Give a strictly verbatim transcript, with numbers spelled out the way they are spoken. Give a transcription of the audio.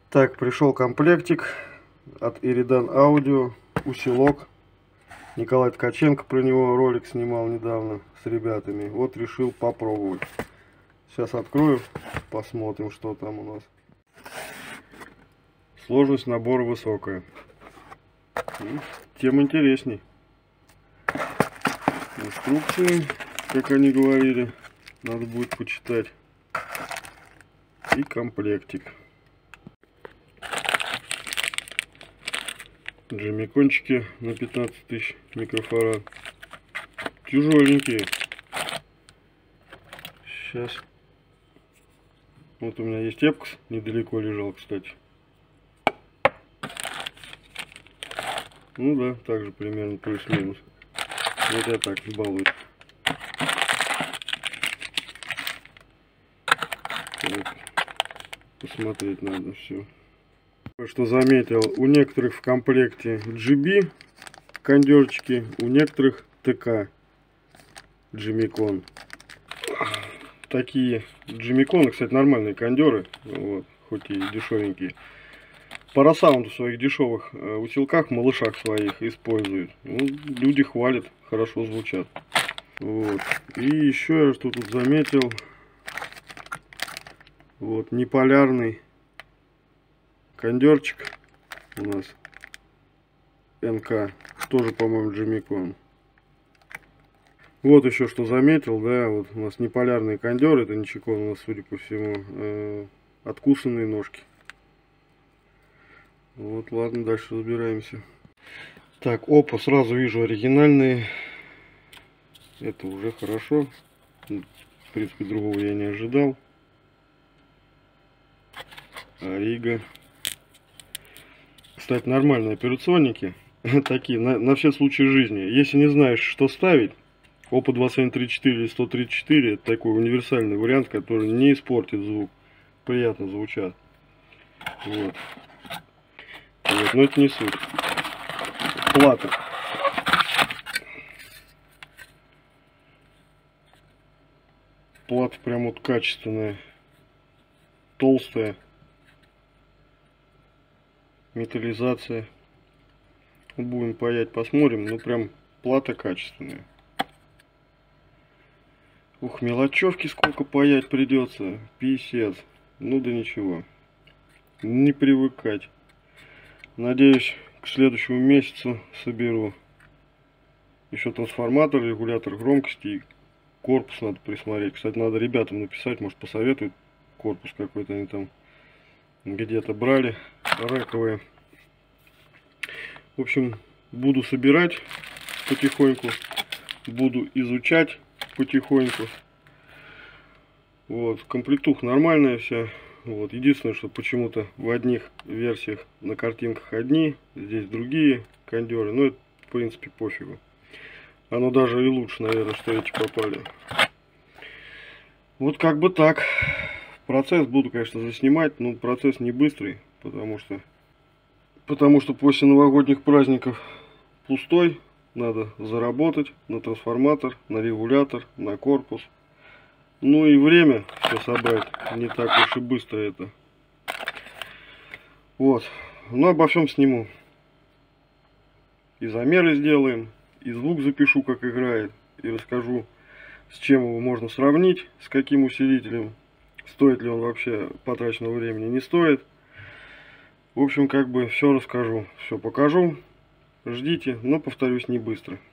Так, пришел комплектик от Iridan Audio, усилок. Николай Ткаченко про него ролик снимал недавно с ребятами. Вот решил попробовать. Сейчас открою, посмотрим, что там у нас. Сложность набора высокая. Тем интересней. Инструкции, как они говорили, надо будет почитать. И комплектик. Джемикончики на пятнадцать тысяч микрофарад. Тяжеленькие. Сейчас. Вот у меня есть эпкс, недалеко лежал, кстати. Ну да, также примерно плюс-минус. Вот я так балуюсь. Вот. Посмотреть надо все. Что заметил, у некоторых в комплекте джи би кондерчики, у некоторых тэ ка Джемикон. Такие Джемиконы, кстати, нормальные кондеры, вот, хоть и дешевенькие. Парасаунд в своих дешевых э, усилках, малышах своих используют. Ну, люди хвалят, хорошо звучат. Вот. И еще я что тут заметил. Вот, неполярный кондерчик у нас эн ка, тоже, по-моему, Джемикон. Вот еще что заметил, да, вот у нас неполярный кондер, это ничего, у нас, судя по всему, э, откусанные ножки. Вот, ладно, дальше разбираемся. Так, опа, сразу вижу оригинальные. Это уже хорошо. В принципе, другого я не ожидал. Ориго. Кстати, нормальные операционники. Такие, на, на все случаи жизни. Если не знаешь, что ставить, опа двадцать семь тридцать четыре или сто тридцать четыре, это такой универсальный вариант, который не испортит звук. Приятно звучат. Вот. Вот, но это не суть. Плата. Плата прям вот качественная. Толстая. Металлизация. Будем паять, посмотрим. Ну прям плата качественная. Ух, мелочевки сколько паять придется. Писец. Ну да ничего. Не привыкать. Надеюсь, к следующему месяцу соберу еще трансформатор, регулятор громкости и корпус надо присмотреть. Кстати, надо ребятам написать, может посоветуют корпус какой-то они там где-то брали, рэковые. В общем, буду собирать потихоньку, буду изучать потихоньку. Вот, комплектуха нормальная вся. Вот. Единственное, что почему-то в одних версиях на картинках одни, здесь другие кондеры. Но это, в принципе, пофигу. Оно даже и лучше, наверное, что эти попали. Вот как бы так. Процесс буду, конечно, заснимать, но процесс не быстрый, потому что, потому что после новогодних праздников пустой. Надо заработать на трансформатор, на регулятор, на корпус. Ну и время все собрать не так уж и быстро это. Вот. Но обо всем сниму. И замеры сделаем, и звук запишу, как играет. И расскажу, с чем его можно сравнить, с каким усилителем. Стоит ли он вообще потраченного времени, не стоит. В общем, как бы все расскажу, все покажу. Ждите, но повторюсь, не быстро.